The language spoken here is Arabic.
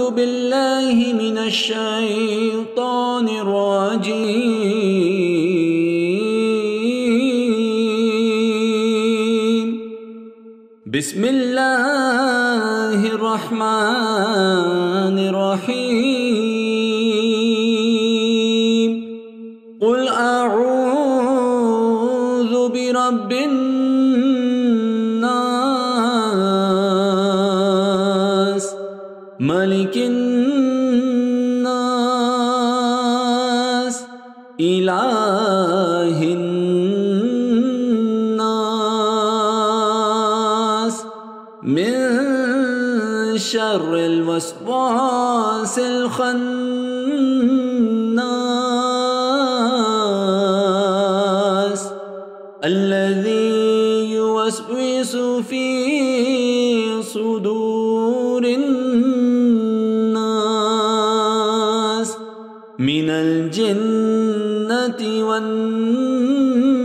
أعوذ بالله من الشيطان الرجيم. بسم الله الرحمن الرحيم. قل أعوذ برب الناس ملك الناس إله الناس من شر الوسواس الخناس الذي يوسوس في صدور الناس من الجنة والناس.